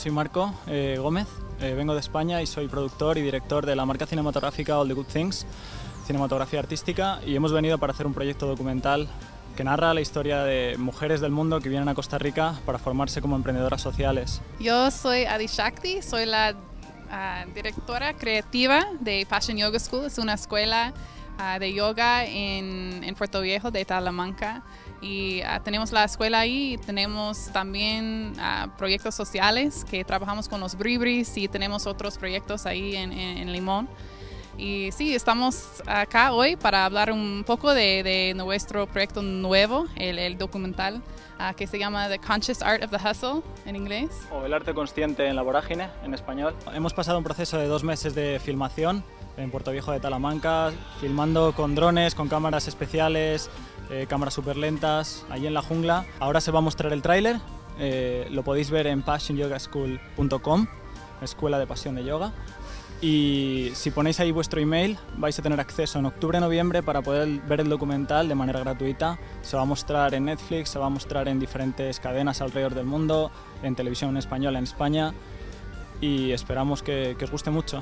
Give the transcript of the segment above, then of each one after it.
soy Marco Gómez, vengo de España y soy productor y director de la marca cinematográfica All the Good Things, cinematografía artística, y hemos venido para hacer un proyecto documental que narra la historia de mujeres del mundo que vienen a Costa Rica para formarse como emprendedoras sociales. Yo soy Adi Shakti, soy la directora creativa de Passion Yoga School. Es una escuela de yoga en Puerto Viejo de Talamanca, y tenemos la escuela ahí y tenemos también proyectos sociales que trabajamos con los bribris, y tenemos otros proyectos ahí en Limón. Y sí, estamos acá hoy para hablar un poco de nuestro proyecto nuevo, el documental que se llama The Conscious Art of the Hustle en inglés. O El arte consciente en la vorágine en español. Hemos pasado un proceso de 2 meses de filmación en Puerto Viejo de Talamanca, filmando con drones, con cámaras especiales, cámaras súper lentas, allí en la jungla. Ahora se va a mostrar el tráiler, lo podéis ver en passionyogaschool.com, Escuela de Pasión de Yoga. Y si ponéis ahí vuestro email vais a tener acceso en octubre-noviembre para poder ver el documental de manera gratuita. Se va a mostrar en Netflix, se va a mostrar en diferentes cadenas alrededor del mundo, en televisión española en España, y esperamos que os guste mucho.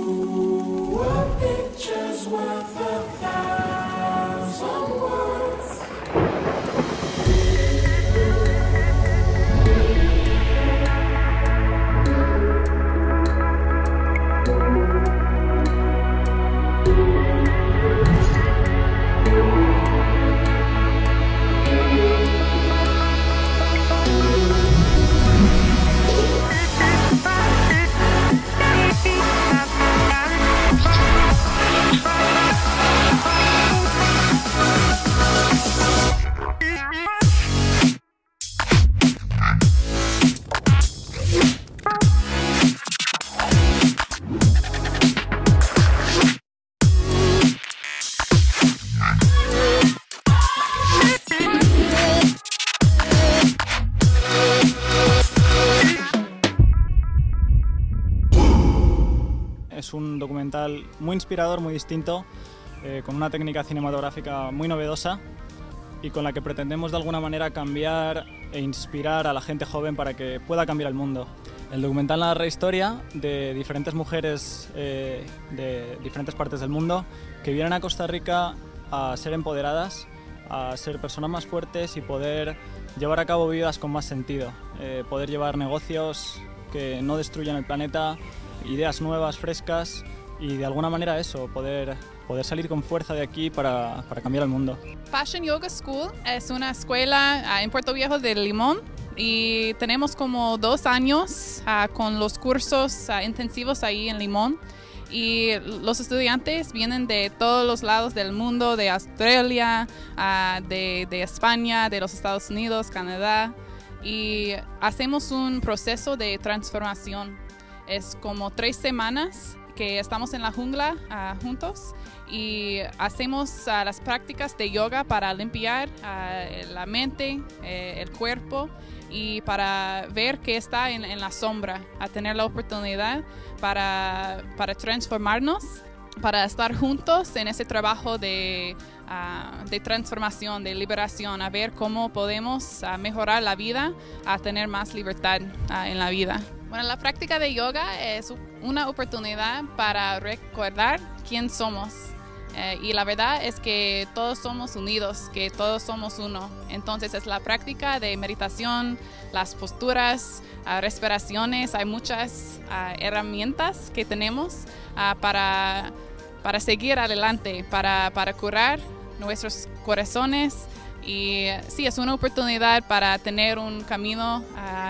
Es un documental muy inspirador, muy distinto, con una técnica cinematográfica muy novedosa y con la que pretendemos de alguna manera cambiar e inspirar a la gente joven para que pueda cambiar el mundo. El documental narra la historia de diferentes mujeres de diferentes partes del mundo que vienen a Costa Rica a ser empoderadas, a ser personas más fuertes y poder llevar a cabo vidas con más sentido, poder llevar negocios que no destruyan el planeta, ideas nuevas, frescas, y de alguna manera eso, poder salir con fuerza de aquí para cambiar el mundo. Passion Yoga School es una escuela en Puerto Viejo de Limón, y tenemos como 2 años con los cursos intensivos ahí en Limón, y los estudiantes vienen de todos los lados del mundo, de Australia, de España, de los Estados Unidos, Canadá, y hacemos un proceso de transformación. Es como 3 semanas que estamos en la jungla juntos, y hacemos las prácticas de yoga para limpiar la mente, el cuerpo, y para ver qué está en la sombra, a tener la oportunidad para transformarnos, para estar juntos en ese trabajo de transformación, de liberación, a ver cómo podemos mejorar la vida, a tener más libertad en la vida. Bueno, la práctica de yoga es una oportunidad para recordar quién somos. Y la verdad es que todos somos unidos, que todos somos uno. Entonces es la práctica de meditación, las posturas, respiraciones. Hay muchas herramientas que tenemos para seguir adelante, para curar nuestros corazones. Y sí, es una oportunidad para tener un camino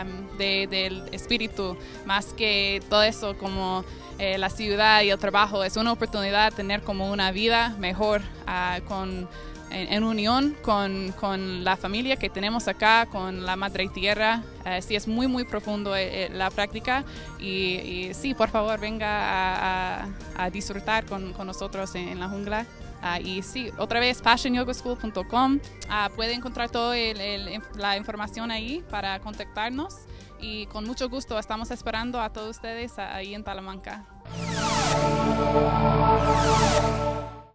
del espíritu, más que todo eso como la ciudad y el trabajo. Es una oportunidad de tener como una vida mejor, en unión con la familia que tenemos acá, con la Madre Tierra. Sí, es muy, muy profundo la práctica, y sí, por favor, venga a disfrutar con nosotros en la jungla. Y sí, otra vez, passionyogaschool.com. Puede encontrar toda la información ahí para contactarnos, y con mucho gusto estamos esperando a todos ustedes ahí en Talamanca.